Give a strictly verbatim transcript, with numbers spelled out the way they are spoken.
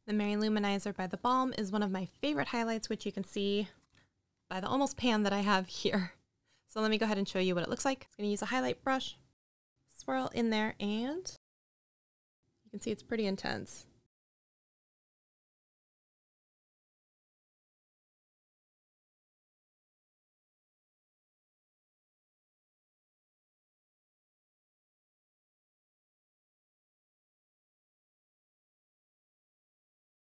The Manizer by the Balm is one of my favorite highlights, which you can see by the almost pan that I have here. So let me go ahead and show you what it looks like. I'm going to use a highlight brush, swirl in there, and you can see it's pretty intense.